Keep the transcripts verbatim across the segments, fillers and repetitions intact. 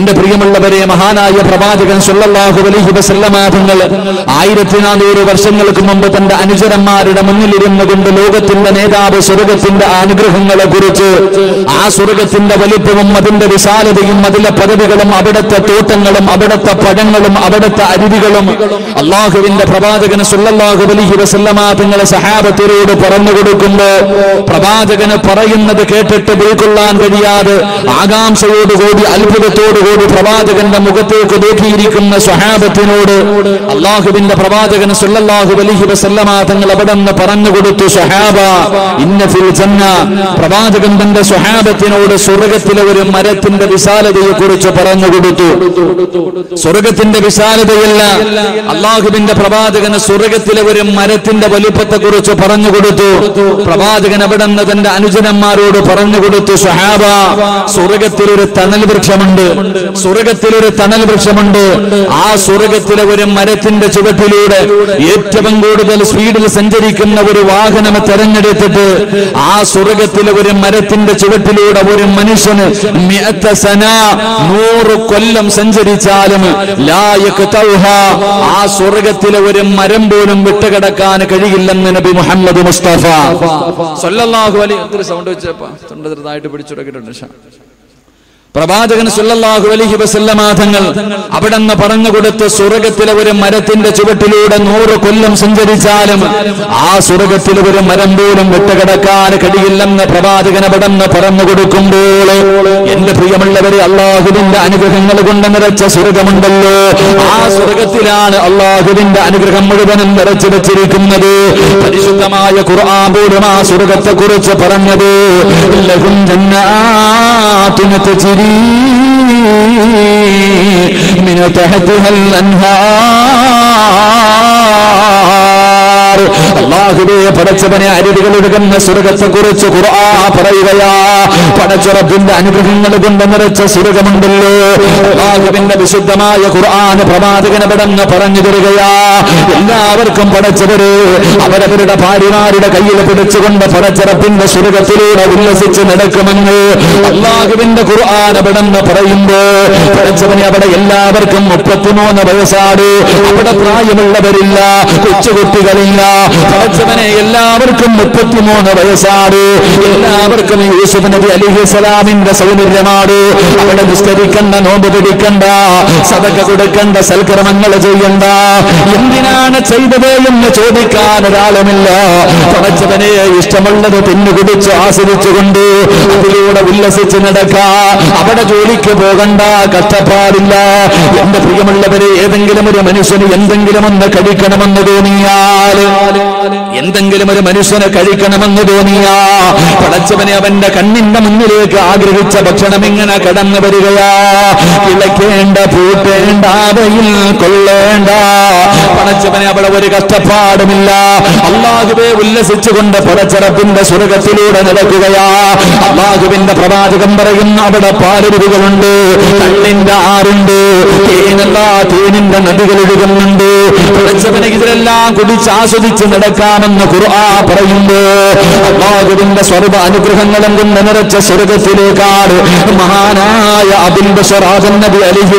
എന്റെ പ്രിയമുള്ളവരെ, മഹാനായ പ്രവാചകൻ സല്ലല്ലാഹു അലൈഹി വസല്ലമ തങ്ങൾ ആയിരത്തി നാനൂറ് വർഷങ്ങൾക്ക് മുമ്പ് തന്റെ അനുചരന്മാരുടെ മുന്നിലിരുന്നു കൊണ്ട് ലോകത്തിന്റെ നേതാവ് സ്വർഗത്തിന്റെ അനുഗ്രഹങ്ങളെ കുറിച്ച്, ആ സ്വർഗത്തിന്റെ വലിപ്പവും അതിന്റെ വിശാലതയും അതിലെ പദവികളും അവിടുത്തെ തോട്ടങ്ങളും അവിടുത്തെ പഴങ്ങളും അവിടുത്തെ അരുവികളും അള്ളാഹുവിന്റെ പ്രവാചകൻ സല്ലല്ലാഹു അലൈഹി വസല്ലമ തങ്ങളെ സഹാബത്തിനോട് പറഞ്ഞു കൊടുക്കുമ്പോ പ്രവാചകന് പറയുന്നത് കേട്ടിട്ട് ഉൾക്കൊള്ളാൻ കഴിയാതെ ആകാംക്ഷയോടുകൂടി അത്ഭുതത്തോടുകൂടി പ്രവാചകന്റെ മുഖത്തേക്ക് നോക്കിയിരിക്കുന്ന സ്വഹാബത്തിനോട് അള്ളാഹുവിന്റെ പ്രവാചകൻ സല്ലല്ലാഹു അലൈഹി വസല്ലമ തങ്ങൾ അവിടെ നിന്ന് പറഞ്ഞു കൊടുത്തു, സ്വഹാബ ഇന്ന ഫിൽ ജന്ന. പ്രവാചകൻ തന്റെ സ്വഹാബത്തിനോട് സ്വർഗത്തിലെ ഒരു മരത്തിന്റെ വിശാലതയെ കുറിച്ച് പറഞ്ഞു കൊടുത്തു. സ്വർഗത്തിന്റെ വിശാലതയല്ല, അള്ളാഹുവിന്റെ പ്രവാചകന് സ്വർഗത്തിലെ ഒരു മരത്തിന്റെ വലിപ്പത്തെ കുറിച്ച് പറഞ്ഞു കൊടുത്തു. പ്രവാചകൻ അവിടെ നിന്ന് തന്റെ അനുജനന്മാരോട് പറഞ്ഞു കൊടുത്തു, സ്വഹാബ സ്വർഗത്തിലൊരു തണൽ വൃക്ഷമുണ്ട്, സ്വർഗത്തിലൊരു തണൽ വൃക്ഷമുണ്ട്. ആ സ്വർഗത്തിലെ ഒരു മരത്തിന്റെ ചുവട്ടിലൂടെ ഏറ്റവും കൂടുതൽ സ്പീഡിൽ സഞ്ചരിക്കുന്ന ഒരു വാഹനം തെരഞ്ഞെടുത്തിട്ട് ആ സ്വർഗത്തിലെ ഒരു മരത്തിന്റെ ചുവട്ടിലൂടെ ഒരു മനുഷ്യന് നൂറ് കൊല്ലം സഞ്ചരിച്ചാലും ആ സ്വർഗത്തിലെ ഒരു മരം പോലും വിട്ടുകിടക്കാൻ കഴിയില്ലെന്ന് നബി മുഹമ്മദ് മുസ്തഫ സല്ലല്ലാഹു അലൈഹി വസല്ലം. സൗണ്ട് വെച്ചപ്പോ തൊണ്ടതായിട്ട് പിടിച്ചുടക്കിയിട്ടുണ്ട്. പ്രവാചകൻ സല്ലല്ലാഹു അലൈഹി വസല്ലമ തങ്ങൾ അവിടെ നിന്ന് പറഞ്ഞു കൊടുത്ത് സ്വർഗത്തിലെ ഒരു മരത്തിന്റെ ചുവട്ടിലൂടെ നൂറ് കൊല്ലം സഞ്ചരിച്ചാലും ആ സ്വർഗത്തിലെ ഒരു മരം പോലും വിട്ടുകിടക്കാൻ കഴിയില്ലെന്ന് പ്രവാചകൻ അവിടെ നിന്ന് പറഞ്ഞു കൊടുക്കുമ്പോൾ, എന്റെ പ്രിയമുള്ളവരെ, അള്ളാഹുവിന്റെ അനുഗ്രഹങ്ങൾ കൊണ്ട് നിറച്ച സ്വർഗമുണ്ടല്ലോ, ആ സ്വർഗത്തിലാണ് അള്ളാഹുവിന്റെ അനുഗ്രഹം മുഴുവനും നിറച്ചു വെച്ചിരിക്കുന്നത്. പരിശുദ്ധമായ ഖുർആൻ പോലും ആ സ്വർഗത്തെ കുറിച്ച് പറഞ്ഞത് ലഹും ജന്നാത്തുൻ തജ്രി من تحتها الأنهار. അല്ലാഹുവേ, പടച്ചവനെ, അരുവികൾ ഒഴുകുന്ന സ്വർഗത്തെ കുറിച്ച് ഖുർആൻ പറയുകയാ. പടച്ചറബിന്റെ അനുഗ്രഹങ്ങൾ കൊണ്ട് നിറച്ച സ്വർഗമുണ്ടല്ലോ. അല്ലാഹുവിന്റെ വിശുദ്ധമായ ഖുർആൻ പ്രവാചകൻ അവിടെന്ന് പറഞ്ഞു തരികയാ. എല്ലാവർക്കും പടച്ചവര് അവരവരുടെ ഭാര്യമാരുടെ കയ്യിൽ പിടിച്ചുകൊണ്ട് പടച്ചറബിന്റെ സ്വർഗത്തിലൂടെ ഉല്ലസിച്ച് നടക്കുമെന്ന് അല്ലാഹുവിന്റെ ഖുർആൻ അവിടെന്ന് പറയുമ്പോ പടച്ചവനെ, അവിടെ എല്ലാവർക്കും മുപ്പത്തിമൂന്ന് വയസ്സാണ്. അവിടെ പ്രായമുള്ളവരില്ല, കൊച്ചുകുട്ടികളില്ല. പടച്ചവനെ, എല്ലാവർക്കും മുപ്പത്തിമൂന്ന് വയസ്സാണ്. എല്ലാവർക്കും യൂസുഫ് നബി അലൈഹിസ്സലാമിന്റെ സൗന്ദര്യമാണ്. അവിടെ നിസ്കരിക്കണ്ട, നോമ്പ് പിടിക്കണ്ട, സദഖ കൊടുക്കണ്ട, സൽക്കർമ്മങ്ങൾ ചെയ്യണ്ട. എന്തിനാണ് ചെയ്തത് എന്ന് ചോദിക്കാൻ ഒരാളുമില്ല. പടച്ചവനെ, ഇഷ്ടമുള്ളത് തിന്നുകുടിച്ച് ആസ്വദിച്ചുകൊണ്ട് അതിലൂടെ ഉല്ലസിച്ച് നടക്കാ. അവിടെ ജോലിക്ക് പോകണ്ട, കഷ്ടപ്പാടില്ല. എന്റെ പ്രിയമുള്ളവരെ, ഏതെങ്കിലും ഒരു മനുഷ്യന് എന്തെങ്കിലും ഒന്ന് കഴിക്കണമെന്ന് തോന്നിയാൽ, എന്തെങ്കിലും ഒരു മനുഷ്യനെ കഴിക്കണമെന്ന് തോന്നിയാ പടച്ചവനെ അവന്റെ കണ്ണിന്റെ മുന്നിലേക്ക് ആഗ്രഹിച്ച ഭക്ഷണം ഇങ്ങനെ കടന്നു വരികയാ. കിളക്കേണ്ട, പൂട്ടേണ്ട, അവയിൽ കൊള്ളേണ്ട. പടച്ചവനെ, അവിടെ ഒരു കഷ്ടപ്പാടുമില്ല. അല്ലാഹുവേ, ഉല്ലസിച്ചുകൊണ്ട് പടച്ചറപ്പിന്റെ സ്വർഗത്തിലൂടെ നടക്കുകയാ. അല്ലാഹുവിന്റെ പ്രവാചകൻ പറയുന്ന അവിടെ പാലരുവികളുണ്ട്, കണ്ണിന്റെ ആറുണ്ട്, തേനല്ല തേനിന്റെ നദികൾ ഒഴുകുന്നുണ്ട്. പടച്ചവനെ, ഇതിലെല്ലാം കുടിച്ച് ആസ്വദിച്ച് നടക്കാമെന്ന് ഖുർആൻ പറയുമ്പോ അല്ലാഹുവിന്റെ സർവ്വ അനുഗ്രഹങ്ങളും കൊണ്ട് നിറച്ച സ്വർഗത്തിലേക്കാണ് മഹാനായ അബുൽ ബശർ ആദം നബി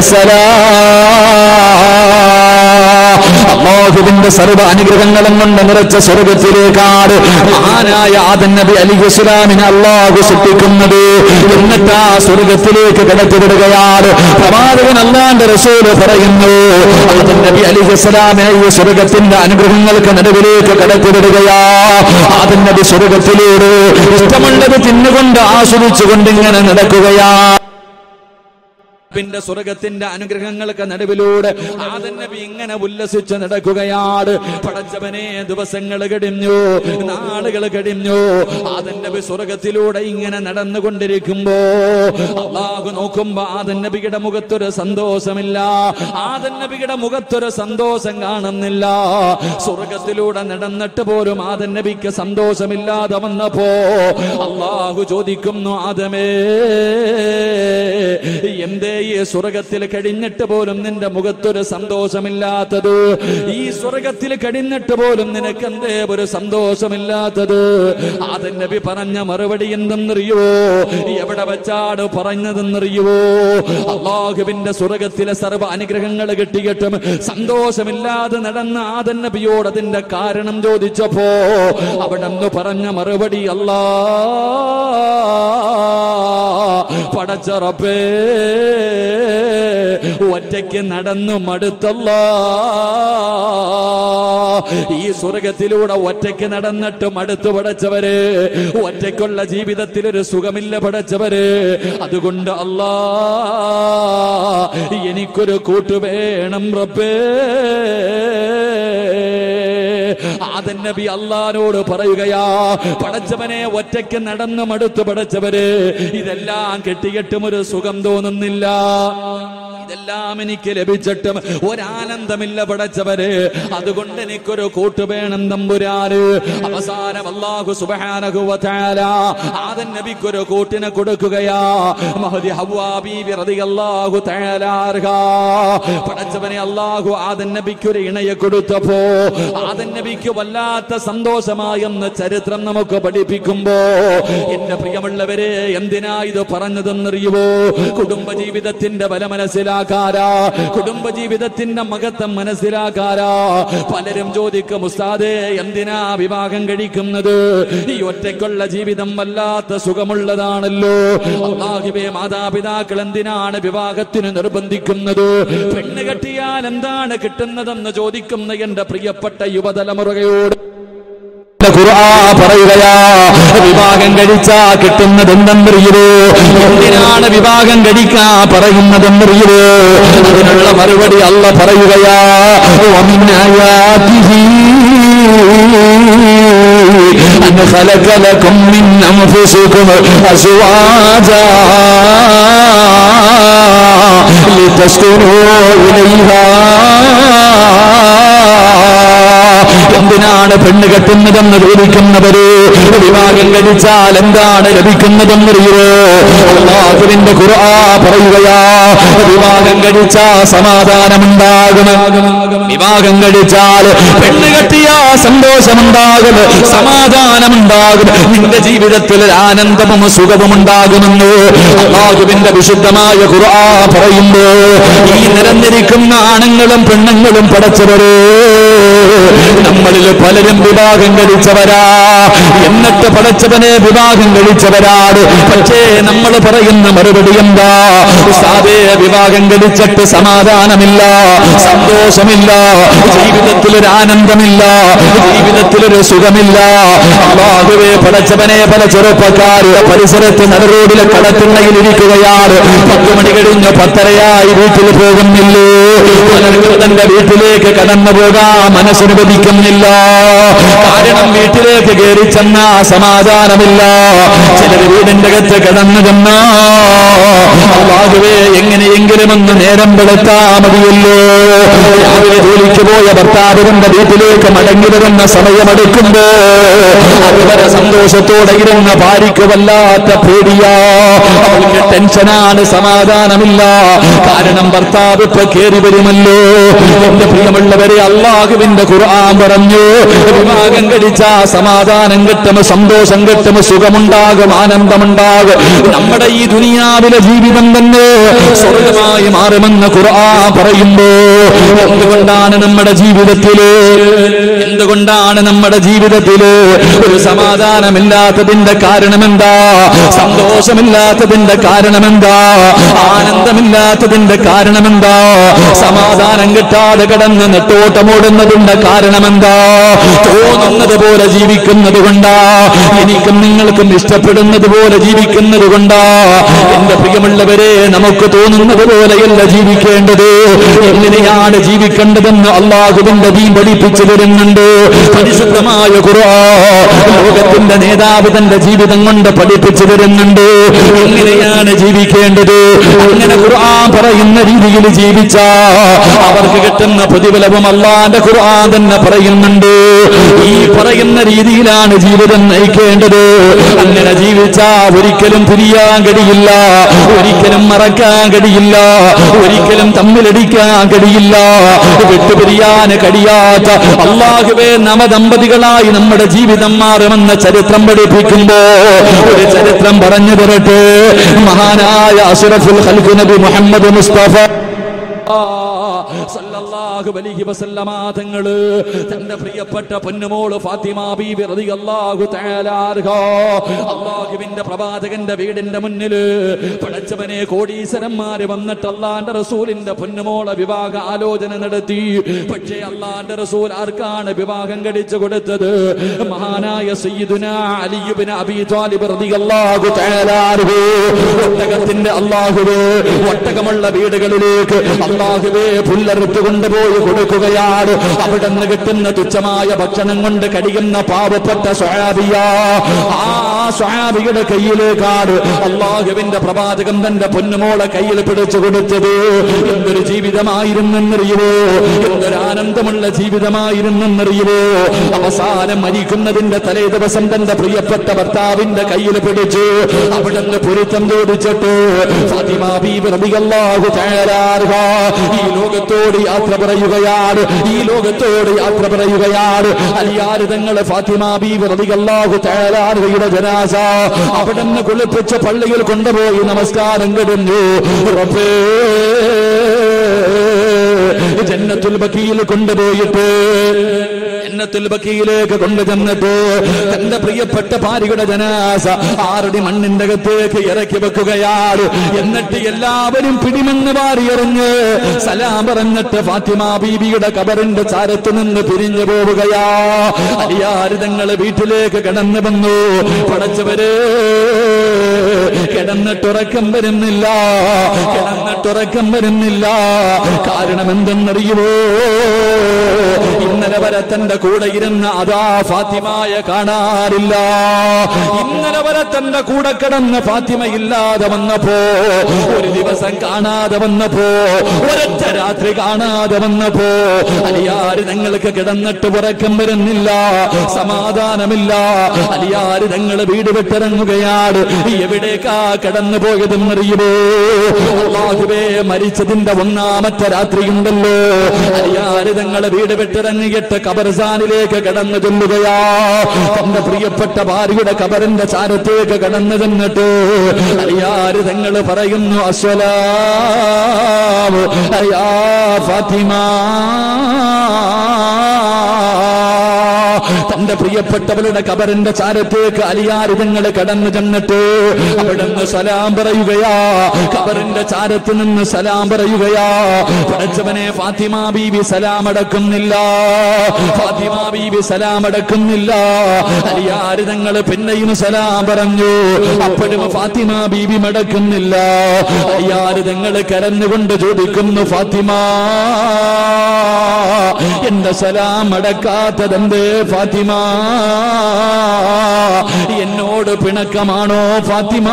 അലൈഹിസ്സലാം. അല്ലാഹുവിന്റെ സർവ്വ അനുഗ്രഹങ്ങളും കൊണ്ട് നിറച്ച സ്വർഗത്തിലേക്കാണ് മഹാനായ ആദം നബി അലൈഹിസ്സലാമിനെ അല്ലാഹു സൃഷ്ടിക്കുന്നത്. എന്നിട്ട് ആ സ്വർഗത്തിലേക്ക് കടത്തിവിടുകയാണ്. പ്രവാചകൻ അല്ലാഹുവിന്റെ റസൂൽ പറയുന്നു, ആദം നബി അലൈഹിസ്സലാമിനെ ഈ സ്വർഗത്തിന്റെ അനുഗ്രഹങ്ങൾക്ക് നടുവിലേക്ക് കടത്തിവിടുകയാ. ആദം നബി സ്വർഗത്തിലൂടെ ഇഷ്ടമുള്ളത് തിന്നുകൊണ്ട് ആസ്വദിച്ചുകൊണ്ട് ഇങ്ങനെ നടക്കുകയാ. പിന്നെ സ്വർഗത്തിന്റെ അനുഗ്രഹങ്ങൾക്ക് നടുവിലൂടെ ആദം നബി ഇങ്ങനെ ഉല്ലസിച്ച് നടക്കുകയാണ്. പടച്ചവനെ, ദിവസങ്ങൾ കഴിഞ്ഞു, നാളുകൾ കഴിഞ്ഞു. ആദം നബി സ്വർഗത്തിലൂടെ ഇങ്ങനെ നടന്നുകൊണ്ടിരിക്കുമ്പോ അല്ലാഹു നോക്കുമ്പോ ആദം നബിയുടെ മുഖത്തൊരു സന്തോഷമില്ല. ആദം നബിയുടെ മുഖത്തൊരു സന്തോഷം കാണുന്നില്ല. സ്വർഗത്തിലൂടെ നടന്നിട്ട് പോലും ആദം നബിക്ക് സന്തോഷമില്ലാതെ വന്നപ്പോ അല്ലാഹു ചോദിക്കുന്നു, ആദമേ, എന്തേ ഈ സ്വർഗത്തിൽ കഴിഞ്ഞിട്ട് പോലും നിന്റെ മുഖത്തൊരു സന്തോഷമില്ലാത്തത്? ഈ സ്വർഗത്തിൽ കഴിഞ്ഞിട്ട് പോലും നിനക്ക് എന്തേ ഒരു സന്തോഷമില്ലാത്തത്? ആദം നബി പറഞ്ഞ മറുപടി എന്തെന്നറിയോ? എവിടെ വെച്ചാണ് പറഞ്ഞതെന്നറിയോ? അല്ലാഹുവിന്റെ സ്വർഗത്തിലെ സർവ്വ അനുഗ്രഹങ്ങൾ കിട്ടിയിട്ടും സന്തോഷമില്ലാതെ നടന്ന ആദം നബിയോട് അതിന്റെ കാരണം ചോദിച്ചപ്പോ അവിടെ നിന്ന് പറഞ്ഞ മറുപടി, അല്ലാ പടച്ച റബ്ബേ, ഒറ്റയ്ക്ക് നടന്നു മടുത്തല്ലാ. ഈ സ്വർഗത്തിലൂടെ ഒറ്റയ്ക്ക് നടന്നിട്ട് മടുത്തു പടച്ചവര്, ഒറ്റയ്ക്കുള്ള ജീവിതത്തിൽ ഒരു സുഖമില്ല പടച്ചവര്. അതുകൊണ്ട് അല്ലാ, എനിക്കൊരു കൂട്ടു വേണം റബ്ബേ. ആദം നബി അല്ലാഹുവോട് പറയുകയാ, പടച്ചവനെ, ഒറ്റയ്ക്ക് നടന്നു മടുത്തു പടച്ചവര്, ഇതെല്ലാം കെട്ടിയിട്ടും ഒരു സുഖം തോന്നുന്നില്ല, ഇതെല്ലാം എനിക്ക് ലഭിച്ചിട്ടും ഒരാനന്ദമില്ല പടച്ചവര്. അതുകൊണ്ട് എനിക്കൊരു കൂട്ടു വേണം തമ്പുരാന്. അവസാനം അല്ലാഹു സുബ്ഹാനഹു വ തആല ആദം നബിക്കൊരു കൂട്ടിനെ കൊടുക്കുകയാ. മഹദി ഹവ്വാ ബീവി റളിയല്ലാഹു തആല അൻഹാ. പടച്ചവനെ, അല്ലാഹു ആദം നബിക്കൊരു ഇണയെ കൊടുത്തപ്പോ ആദം നബിക്ക് വല്ലാത്ത സന്തോഷമായെന്ന് ചരിത്രം നമുക്ക് പഠിപ്പിക്കുമ്പോ, എന്റെ പ്രിയമുള്ളവരെ, എന്തിനാ ഇത് പറഞ്ഞതെന്നറിയുവോ? കുടുംബജീവിതത്തിന്റെ ബല മനസ്സിലാക്കാരാ, കുടുംബജീവിതത്തിന്റെ മഹത്വം മനസ്സിലാക്കാരാ. പലരും ചോദിക്കും, ഉസ്താദേ, എന്തിനാ വിവാഹം കഴിക്കുന്നത്? ഈ ഒറ്റയ്ക്കുള്ള ജീവിതം വല്ലാത്ത സുഖമുള്ളതാണല്ലോ. അല്ലാഹുവേ, മാതാപിതാക്കൾ എന്തിനാണ് വിവാഹത്തിന് നിർബന്ധിക്കുന്നത്? പെണ്ണ് കെട്ടിയാൽ എന്താണ് കിട്ടുന്നതെന്ന് ചോദിക്കുന്ന എന്റെ പ്രിയപ്പെട്ട യുവതലമുറയോട് ഖുർആൻ പറയുകയാ, വിവാഹം കഴിച്ചാ കിട്ടുന്നത് എന്തെന്നറിയുവോ? എന്തിനാണ് വിവാഹം കഴിക്കാ പറയുന്നതെന്നറിയുവോ? അതിനുള്ള മറുപടി അല്ല പറയുകയാ, വമിൻ ആയാതിഹി അൻ ഖലഖ ലകും മിൻ അൻഫുസികും അസ്വാജാ ലിതസ്കുനൂ ഇലൈഹാ. എന്തിനാണ് പെണ്ണ് കെട്ടുന്നതെന്ന് ചോദിക്കുന്നവര്, വിവാഹം കഴിച്ചാൽ എന്താണ് ലഭിക്കുന്നതെന്നറിയുവോ? അല്ലാഹുവിന്റെ ഖുർആൻ പറയുകയാ, വിവാഹം കഴിച്ചാൽ സമാധാനമുണ്ടാകും, വിവാഹം കഴിച്ചാൽ പെണ്ണ് കെട്ടിയാ സന്തോഷമുണ്ടാകും, സമാധാനമുണ്ടാകും, നിന്റെ ജീവിതത്തിൽ ആനന്ദവും സുഖവും ഉണ്ടാകുമെന്ന് അല്ലാഹുവിന്റെ വിശുദ്ധമായ ഖുർആൻ പറയുമ്പോ, ഈ നിരന്നിരിക്കുന്ന ആണുങ്ങളും പെണ്ണുങ്ങളും പടച്ചവരേ, നമ്മളിൽ പലരും വിവാഹം കഴിച്ചവരാ, എന്നിട്ട് പടച്ചവനെ വിവാഹം കഴിച്ചവരാണ്. പക്ഷേ നമ്മൾ പറയുന്ന മറുപടി എന്താ? ഉസ്താദേ, വിവാഹം കഴിച്ചിട്ട് സമാധാനമില്ല, സന്തോഷമില്ല, ജീവിതത്തിലൊരു ആനന്ദമില്ല, ജീവിതത്തിലൊരു സുഖമില്ല. അല്ലാഹുവേ, പടച്ചവനെ, പല ചെറുപ്പക്കാരുടെ പരിസരത്ത് നടുറോഡിലെ കടത്തിണ്ണയിൽ ഇരിക്കുകയാണ്. പത്ത് മണി കഴിഞ്ഞ് പത്തരയായി വീട്ടിൽ പോകുന്നില്ലേ? പലർക്കും തന്റെ വീട്ടിലേക്ക് കടന്നു പോകാൻ മനസ്സനുവദിക്കുന്നില്ല. കാരണം വീട്ടിലേക്ക് കയറി ചെന്ന സമാധാനമില്ല. ചിലർ വീടിന്റെ അകത്ത് കിടന്നു ചെന്ന അല്ലാഹുവേ, എങ്ങനെയെങ്കിലും ഒന്ന് നേരം വെളുത്താ മതിയല്ലോ. രാവിലെ ജോലിക്ക് പോയ ഭർത്താവിന്റെ വീട്ടിലേക്ക് മടങ്ങി വരുന്ന സമയമെടുക്കുമ്പോ അതുവരെ സന്തോഷത്തോടെ ഇരുന്ന ഭാര്യയ്ക്ക് വല്ലാത്ത പേടിയാ, അവൾക്ക് ടെൻഷനാണ്, സമാധാനമില്ല. കാരണം ഭർത്താവ് ഇപ്പൊ കയറി വരുമല്ലോ. എന്റെ പ്രിയമുള്ളവരെ, അല്ലാഹുവിന്റെ ഖുർആൻ പറഞ്ഞു, വിവാഹം കഴിച്ചാ സമാധാനം കിട്ടും, സന്തോഷം കിട്ടും, സുഖമുണ്ടാകും, ആനന്ദമുണ്ടാകും. നമ്മുടെ ഈ ദുനിയാവിലെ ജീവിതം തന്നെ സ്വർഗമായി മാറുമെന്ന് ഖുർആൻ പറയുമ്പോ, എന്തുകൊണ്ടാണ് നമ്മുടെ ജീവിതത്തില് എന്തുകൊണ്ടാണ് നമ്മുടെ ജീവിതത്തില് ഒരു സമാധാനമില്ലാത്തതിന്റെ കാരണമെന്താ? സന്തോഷമില്ലാത്തതിന്റെ കാരണമെന്താ? ആനന്ദമില്ലാത്തതിന്റെ കാരണമെന്താ? സമാധാനം കിട്ടാതെ കിടന്ന് നെട്ടോട്ടമോടുന്നതിന്റെ കാരണമെന്താ? തോന്നുന്നത് പോലെ ജീവിക്കുന്നത് കൊണ്ടാ, എനിക്കും നിങ്ങൾക്കും ഇഷ്ടപ്പെടുന്നത് പോലെ ജീവിക്കുന്നത് കൊണ്ടാ. എന്റെ പ്രിയമുള്ളവരെ, നമുക്ക് തോന്നുന്നത് പോലെയല്ല ജീവിക്കേണ്ടത്. എങ്ങനെയാ എങ്ങനെയാണ് ജീവിക്കേണ്ടതെന്ന് അള്ളാഹുവിന്റെ ദീൻ പഠിപ്പിച്ചു തരുന്നുണ്ട്. പരിശുദ്ധമായ ഖുർആൻ ലോകത്തിന്റെ നേതാവ് തന്റെ ജീവിതം കൊണ്ട് പഠിപ്പിച്ചു തരുന്നുണ്ട് എങ്ങനെയാണ് ജീവിക്കേണ്ടത്. അങ്ങനെ ഖുർആൻ പറയുന്ന രീതിയിൽ ജീവിച്ചാ അവർക്ക് കിട്ടുന്ന പ്രതിഫലവും അള്ളാന്റെ ഖുർആൻ തന്നെ പറയുന്നുണ്ട്. ഈ പറയുന്ന രീതിയിലാണ് ജീവിതം നയിക്കേണ്ടത്. അങ്ങനെ ജീവിച്ചാ ഒരിക്കലും പിരിയാൻ കഴിയില്ല, ഒരിക്കലും മറക്കാൻ കഴിയില്ല, ഒരിക്കലും തമ്മിലടിക്കാൻ കഴിയില്ല, വിട്ടുപിരിയാൻ കഴിയാത്ത അല്ലാഹുവേ നവദമ്പതികളായി നമ്മുടെ ജീവിതം മാറുമെന്ന ചരിത്രം പഠിപ്പിക്കുമ്പോ ഒരു ചരിത്രം പറഞ്ഞു തരട്ടെ. മഹാനായ അഷ്റഫുൽ ഖൽഖ് നബി മുഹമ്മദ് മുസ്തഫ സല്ലല്ലാഹു അലൈഹി വസല്ലമ തങ്ങള് തന്റെ പ്രിയപ്പെട്ട പൊന്നുമോള് ഫാത്തിമ ബീബി റളിയല്ലാഹു തആല അൻഹ അല്ലാഹുവിന്റെ പ്രവാചകന്റെ വീടിന്റെ മുന്നിൽ പടച്ചവനെ കോടീശ്വരന്മാര് വന്നിട്ട് അല്ലാഹുവിന്റെ റസൂലിന്റെ പൊന്നുമോളെ വിവാഹ ആലോചന നടത്തി. പക്ഷേ അല്ലാഹുവിന്റെ റസൂൽ ആർക്കാണ് വിവാഹം കഴിച്ചു കൊടുത്തത്? മഹാനായ സയ്യിദുനാ അലി ഇബ്നു അബീ ത്വാലിബ് റളിയല്ലാഹു തആല അൻഹു. ഒട്ടകത്തിന്റെ അല്ലാഹുവേ ഒട്ടകമുള്ള വീടുകളിലേക്ക് അല്ലാഹുവേ പുല്ലറുത്ത് കൊണ്ടുപോയി കൊടുക്കുകയാണ്. അവിടെ നിന്ന് കിട്ടുന്ന തുച്ഛമായ ഭക്ഷണം കൊണ്ട് കഴിയുന്ന പാവപ്പെട്ട സ്വഹാബിയ. ആ സ്വഹാബിയുടെ കയ്യിലേക്കാണ് അല്ലാഹുവിന്റെ പ്രവാചകൻ തന്റെ പൊന്നുമോളെ കയ്യിൽ പിടിച്ചു കൊടുത്തത്. എന്തൊരു ജീവിതമായിരുന്നെന്നറിയുവോ, എന്തൊരു ആനന്ദമുള്ള ജീവിതമായിരുന്നെന്നറിയുവോ. അവസാനം മരിക്കുന്നതിന്റെ തലേ ദിവസം തന്റെ പ്രിയപ്പെട്ട ഭർത്താവിന്റെ കയ്യിൽ പിടിച്ചു അവിടെ നിന്ന് പൊരുത്തം ചോദിച്ചിട്ട് ഫാത്തിമ ബീബി റളിയല്ലാഹു തആല അൻഹ ഈ ലോകത്തോട് യാത്ര പറയുകയാണ്, ഈ ലോകത്തോട് യാത്ര പറയുകയാണ്. അലിയാര് തങ്ങളെ ഫാത്തിമ ബീബി റളിയല്ലാഹു തആല അൻഹയുടെ ജനാസ അവിടെ നിന്ന് കുളിപ്പിച്ച പള്ളിയിൽ കൊണ്ടുപോയി നമസ്കാരം കഴിഞ്ഞു. റബ്ബേ ജന്നത്തുൽ ബഖീയിൽ കൊണ്ടുപോയിട്ട് ജന്നത്തുൽ ബഖീയിലേക്ക് കൊണ്ടുചെന്നിട്ട് തന്റെ പ്രിയപ്പെട്ട ഭാര്യയുടെ ജനാസ ആറടി മണ്ണിന്റെ അകത്തേക്ക് ഇറക്കി വെക്കുകയാണ്. എന്നിട്ട് എല്ലാവരും പിടിമെന്ന് വാരി എറിഞ്ഞ് സലാം പറഞ്ഞിട്ട് ഫാത്തിമ ബീബിയുടെ ഖബറിന്റെ ചാരത്ത് നിന്ന് പിരിഞ്ഞു പോവുകയാ. അലിയാര് തങ്ങള് വീട്ടിലേക്ക് കടന്നു വന്നു. പടച്ചവര് കിടന്നിട്ടുറക്കം വരുന്നില്ല, കിടന്നിട്ടുറക്കം വരുന്നില്ല. കാരണം എന്തെന്നറിയുമോ? ഇന്നലെ വരെ തന്റെ കൂടെ ഇരുന്ന അതാ ഫാത്തിമയെ കാണാറില്ല. ഇന്നലെ വരെ തന്റെ കൂടെ കിടന്ന ഫാത്തിമ ഇല്ലാതെ വന്നപ്പോ, ഒരു ദിവസം കാണാതെ വന്നപ്പോ, ഒരൊറ്റ രാത്രി കാണാതെ വന്നപ്പോ അലിയാര് തങ്ങൾക്ക് കിടന്നിട്ട് ഉറക്കം വരുന്നില്ല, സമാധാനമില്ല. അലിയാര് തങ്ങള് വീട് വിട്ടിറങ്ങുകയാണ്. എവിടേക്കാ കടന്നു പോയതെന്നറിയുമോ? അല്ലാഹുവേ മരിച്ചതിന്റെ ഒന്നാമത്തെ രാത്രിയുണ്ടല്ലോ, അലിയാര് തങ്ങള് വീട് വിട്ടിറങ്ങിയിട്ട് ഖബർസ്ഥാനിലേക്ക് കടന്നു ചെല്ലുകയാ. തന്റെ പ്രിയപ്പെട്ട ഭാര്യയുടെ ഖബറിന്റെ ചാരത്തേക്ക് കടന്നു ചെന്നിട്ട് അലിയാര് തങ്ങള് പറയുന്നു അസ്സലാമു യാ ഫാത്തിമ. തന്റെ പ്രിയപ്പെട്ടവളുടെ ഖബറിന്റെ ചാരത്തേക്ക് അലിയാര് തങ്ങള് കടന്നു ചെന്നിട്ട് അവിടുന്ന് സലാം പറയുകയാ. ഖബറിന്റെ ചാരത്ത് നിന്ന് സലാം പറയുകയാ. പടച്ചവനെ ഫാത്തിമ ബീബി സലാം അടക്കുന്നില്ല, ഫാത്തിമ ബീബി സലാം അടക്കുന്നില്ല. അലിയാര് തങ്ങള് പിന്നെയും സലാം പറഞ്ഞു. അപ്പോഴും ഫാത്തിമ ബീബി മടക്കുന്നില്ല. അലിയാര് തങ്ങള് കരഞ്ഞുകൊണ്ട് ചോദിക്കുന്നു, ഫാത്തിമ എന്റെ സലാം അടക്കാത്തതെന്തേ ഫാത്തിമ? എന്നോട് പിണക്കമാണോ ഫാത്തിമ?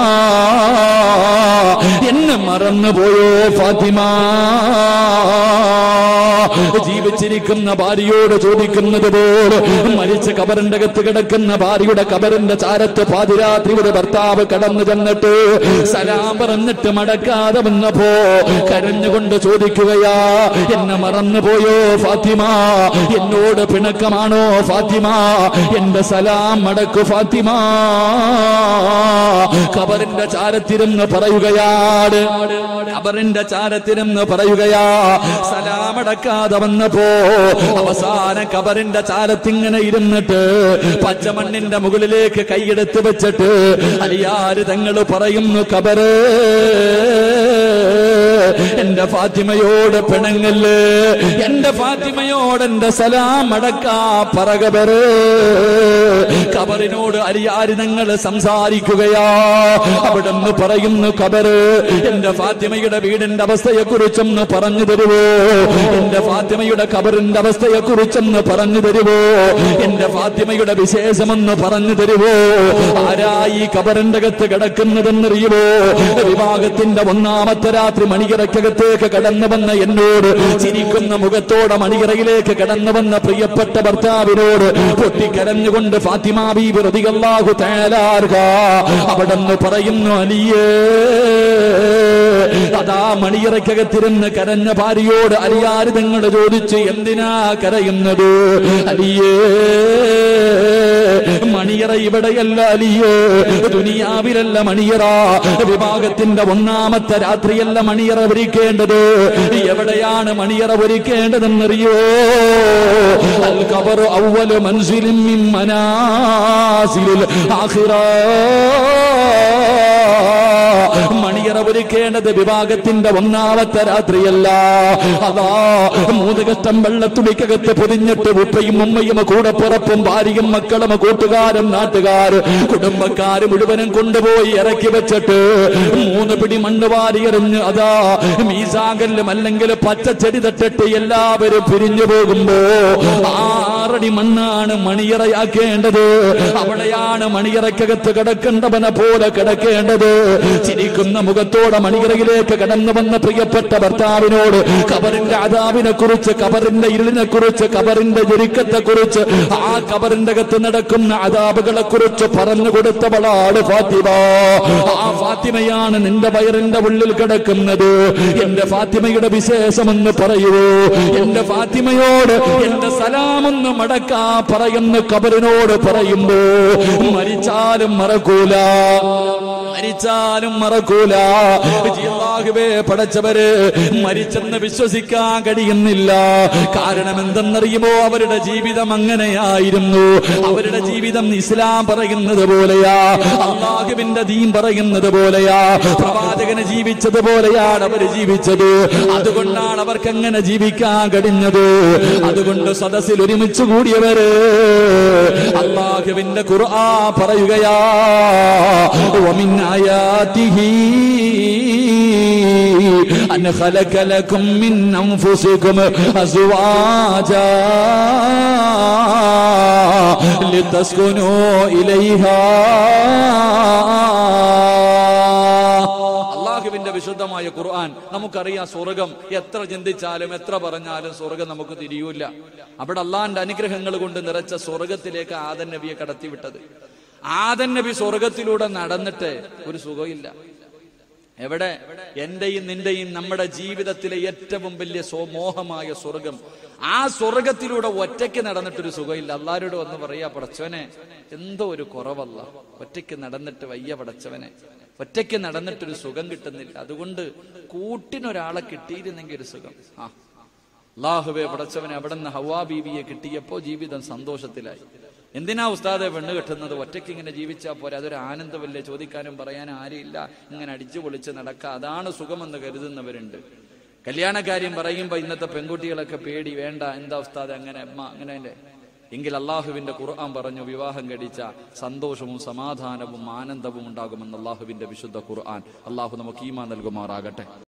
എന്നെ മറന്നുപോയോ ഫാത്തിമ? ജീവിച്ചിരിക്കുന്ന ഭാര്യയോട് ചോദിക്കുന്നത് പോലെ മരിച്ച ഖബറിന്റെ അകത്ത് കിടക്കുന്ന ഭാര്യയുടെ ഖബറിന്റെ ചാരത്ത് പാതിരാത്രി ഒരു ഭർത്താവ് കടന്നു ചെന്നിട്ട് സലാം പറഞ്ഞിട്ട് മടക്കാതെ വന്നപ്പോ കരഞ്ഞുകൊണ്ട് ചോദിക്കുകയാ, എന്നെ മറന്നുപോയോ ഫാത്തിമ? എന്നോട് പിണക്കമാണോ ഫാത്തിമ? എന്റെ സലാം മടക്കു ഫാത്തിമ. ഖബറിന്റെ ചാരത്തിരുന്ന് പറയുകയാണ്, ഖബറിന്റെ ചാരത്തിരുന്ന് പറയുകയാ. സലാം അടക്കാതെ വന്നപ്പോ അവസാന ഖബറിന്റെ ചാരത്തിങ്ങനെ ഇരുന്നിട്ട് പച്ചമണ്ണിന്റെ മുകളിലേക്ക് കൈയെടുത്ത് വെച്ചിട്ട് അലിയാര് തങ്ങള് പറയുന്നു, ഖബറ് എന്റെ ഫാത്തിമയോട് പിണങ്ങല്ലേ, എന്റെ ഫാത്തിമയോട് എന്റെ സലാം അടക്കാ പറകബറ്. ഖബറിനോട് അലിയാരി ഞങ്ങൾ സംസാരിക്കുകയാ. അവിടെ നിന്ന് പറയുന്നു, ഖബറ് എന്റെ ഫാത്തിമയുടെ വീടിന്റെ അവസ്ഥയെ കുറിച്ചൊന്ന് പറഞ്ഞു തരുവോ, എന്റെ ഫാത്തിമയുടെ ഖബറിന്റെ അവസ്ഥയെ കുറിച്ചൊന്ന് പറഞ്ഞു തരുവോ, എന്റെ ഫാത്തിമയുടെ വിശേഷമെന്ന് പറഞ്ഞു തരുവോ. ആരായി ഖബറിന്റെ അകത്ത് കിടക്കുന്നതെന്നറിയുവോ? വിവാഹത്തിന്റെ ഒന്നാമത്തെ രാത്രി മണിയറയ്ക്കകത്തേക്ക് കടന്നു വന്ന എന്നോട് ചിരിക്കുന്ന മുഖത്തോടെ മണിയറയിലേക്ക് കടന്നു വന്ന പ്രിയപ്പെട്ട ഭർത്താവിനോട് പൊട്ടിക്കരഞ്ഞുകൊണ്ട് ഫാത്തിമ ബീബി റളിയല്ലാഹു തആല അൻഹാ അവിടെന്ന് പറയുന്നു, അലിയേ. അതാ മണിയറയ്ക്കകത്തിരുന്ന് കരഞ്ഞ ഭാര്യയോട് അലിയാര് തങ്ങൾ ചോദിച്ചു, എന്തിനാ കരയുന്നത്? അലിയേ, മണിയറ ഇവിടെയല്ല അലിയേ, ദുനിയാവിലല്ല മണിയറ. വിവാഹത്തിന്റെ ഒന്നാമത്തെ രാത്രിയല്ല മണിയറ ഒരുക്കേണ്ടത്. എവിടെയാണ് മണിയറ ഒരുക്കേണ്ടതെന്നറിയോ? അൽ ഖബറു അവ്വലു മൻസിലിൻ മിൻ മനാസിലിൽ ആഖിറ. മണിയറ ഒരുക്കേണ്ടത് വിവാഹത്തിന്റെ ഒന്നാമത്തെ രാത്രിയല്ല. അതാ മൂന്ന് കഷ്ടം വെള്ളത്തുണിക്കകത്ത് പൊതിഞ്ഞിട്ട് ഉപ്പയും ഉമ്മയും കൂടെ പുറപ്പും ഭാര്യയും മക്കളും കൂട്ടുകാരും നാട്ടുകാർ കുടുംബക്കാര് മുഴുവനും കൊണ്ടുപോയി ഇറക്കി വെച്ചിട്ട് മൂന്ന് പിടി മണ്ണ് വാരി എറിഞ്ഞ് അതാ മീസാകല്ലും അല്ലെങ്കിൽ പച്ചച്ചെടി തട്ടിട്ട് എല്ലാവരും പിരിഞ്ഞു പോകുമ്പോ ആറടി മണ്ണാണ് മണിയറയാക്കേണ്ടത്. അവിടെയാണ് മണിയറയ്ക്കകത്ത് കിടക്കേണ്ടവനെ പോലെ കിടക്കേണ്ടത്. ചിരിക്കുന്ന മുഖത്തോടെ മണിയറയിലേക്ക് കടന്നു വന്ന പ്രിയപ്പെട്ട ഭർത്താവിനോട് ഖബറിന്റെ അദാബിനെ കുറിച്ച്, ഖബറിന്റെ ഇരുളിനെ കുറിച്ച്, ഖബറിന്റെ ഞെരുക്കത്തെ കുറിച്ച്, ആ ഖബറിന്റെ അകത്ത് നടക്കുന്ന അദാബുകളെ കുറിച്ച് പറഞ്ഞു കൊടുത്തവളാണ് ഫാത്തിമ. ആ ഫാത്തിമയാണ് നിന്റെ വയറിന്റെ ഉള്ളിൽ കിടക്കുന്നത്. എന്റെ ഫാത്തിമയുടെ വിശേഷമെന്ന് പറയുവോ? എന്റെ ഫാത്തിമയോട് എന്റെ സലാമൊന്ന് മടക്കാ പറയുന്ന ഖബറിനോട് പറയുമ്പോ മരിച്ചാലും മറക്കൂല, മരിച്ചാലും മറക്കൂല. അല്ലാഹുവേ, പടച്ചവര് മരിച്ചെന്ന് വിശ്വസിക്കാൻ കഴിയുന്നില്ല. കാരണം എന്തെന്നറിയുമോ? അവരുടെ ജീവിതം അങ്ങനെയായിരുന്നു. അവരുടെ ജീവിതം ഇസ്ലാം പറയുന്നത് പോലെയാ, അല്ലാഹുവിന്റെ ദീൻ പറയുന്നത് പോലെയാ, പ്രവാചകന് ജീവിച്ചത് പോലെയാണ് അവർ ജീവിച്ചത്. അതുകൊണ്ടാണ് അവർക്ക് അങ്ങനെ ജീവിക്കാൻ കഴിഞ്ഞത്. അതുകൊണ്ട് സദസ്സിൽ ഒരുമിച്ച് കൂടിയവര് അല്ലാഹുവിന്റെ ഖുർആൻ പറയുകയാ, വമിൻ ആയാതിഹി അൻ ഖലഖ ലക്കും മിൻ അൻഫുസികും അസ്വാജാ ലിതസ്കുനൂ ഇലൈഹാ. അല്ലാഹുവിന്റെ വിശുദ്ധമായ ഖുർആൻ നമുക്കറിയാം. സ്വർഗം എത്ര ചിന്തിച്ചാലും എത്ര പറഞ്ഞാലും സ്വർഗം നമുക്ക് തിരിയൂല. അവിടെ അള്ളാന്റെ അനുഗ്രഹങ്ങൾ കൊണ്ട് നിറച്ച സ്വർഗത്തിലേക്ക് ആദം നബിയെ കടത്തിവിട്ടത്. ആദം നബി സ്വർഗത്തിലൂടെ നടന്നിട്ട് ഒരു സുഖമില്ല. എവിടെ? എന്റെയും നിന്റെയും നമ്മുടെ ജീവിതത്തിലെ ഏറ്റവും വലിയ മോഹമായ സ്വർഗം. ആ സ്വർഗത്തിലൂടെ ഒറ്റയ്ക്ക് നടന്നിട്ടൊരു സുഖമില്ല. അള്ളാരോട് വന്ന് പറയാ, പടച്ചവനെ എന്തോ ഒരു കുറവല്ല, ഒറ്റയ്ക്ക് നടന്നിട്ട് വയ്യ പടച്ചവനെ, ഒറ്റയ്ക്ക് നടന്നിട്ടൊരു സുഖം കിട്ടുന്നില്ല. അതുകൊണ്ട് കൂട്ടിനൊരാളെ കിട്ടിയിരുന്നെങ്കിൽ ഒരു സുഖം. ആ അല്ലാഹുവേ പടച്ചവനെ, അവിടെ നിന്ന് ഹവ്വാ ബീവിയെ കിട്ടിയപ്പോ ജീവിതം സന്തോഷത്തിലായി. എന്തിനാ ഉസ്താദെ പെണ്ണ് കെട്ടുന്നത്? ഒറ്റയ്ക്ക് ഇങ്ങനെ ജീവിച്ചാൽ പോരെ, അതൊരു ആനന്ദമല്ലേ, ചോദിക്കാനും പറയാനും ആരുമില്ല, ഇങ്ങനെ അടിച്ചു പൊളിച്ച് നടക്കുക, അതാണ് സുഖമെന്ന് കരുതുന്നവരുണ്ട്. കല്യാണക്കാര്യം പറയുമ്പോ ഇന്നത്തെ പെൺകുട്ടികളൊക്കെ പേടി, വേണ്ട, എന്താ ഉസ്താദ് അങ്ങനെ അമ്മ അങ്ങനെ. എങ്കിൽ അള്ളാഹുവിന്റെ ഖുർആൻ പറഞ്ഞു, വിവാഹം കഴിച്ച സന്തോഷവും സമാധാനവും ആനന്ദവും ഉണ്ടാകുമെന്ന് അള്ളാഹുവിന്റെ വിശുദ്ധ ഖുർആൻ. അള്ളാഹു നമുക്ക് ഈമാൻ നൽകുമാറാകട്ടെ.